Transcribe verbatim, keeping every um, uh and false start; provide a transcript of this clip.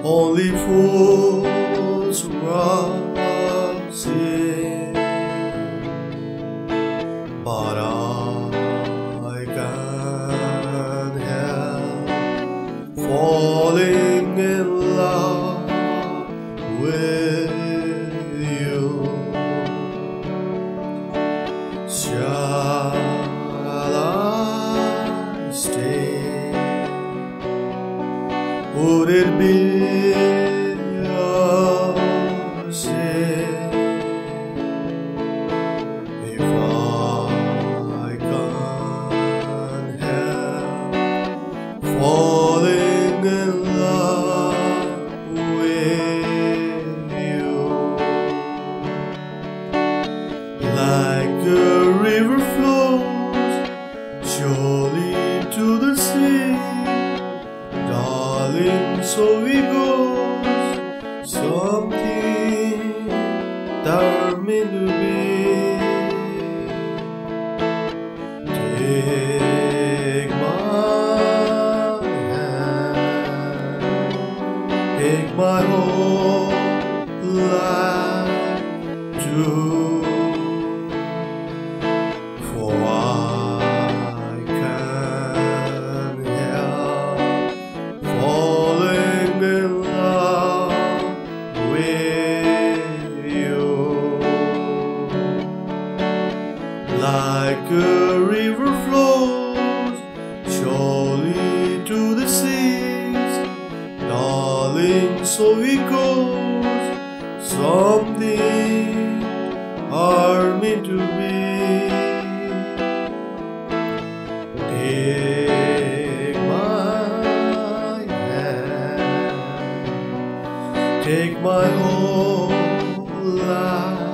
Only fools rush in, but I can't help falling in love with you. Shall I stay? Would it be a sin if I can't help falling in love with you? Like a river flows surely to the sea, darling, so it goes, something that meant to be. Take my hand, take my whole life too, for I can't help falling in love with you. Like a river flows surely to the seas, darling, so it goes, something are meant to be. Take my hand, take my whole life